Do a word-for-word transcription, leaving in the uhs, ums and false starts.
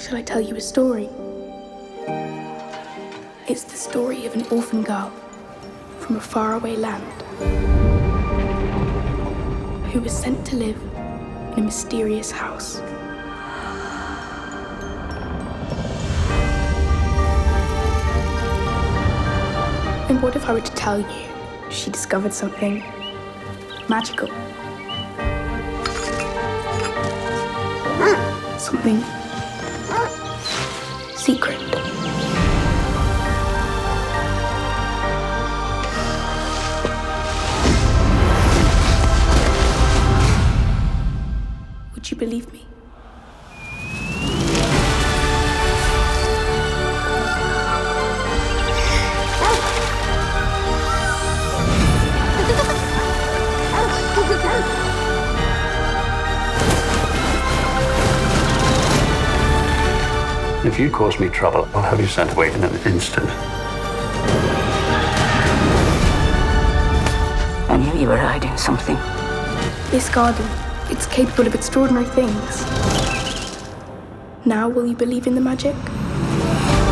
Shall I tell you a story? It's the story of an orphan girl from a faraway land who was sent to live in a mysterious house. And what if I were to tell you she discovered something magical? Something secret. Would you believe me? If you cause me trouble, I'll have you sent away in an instant. I knew you were hiding something. This garden, it's capable of extraordinary things. Now will you believe in the magic?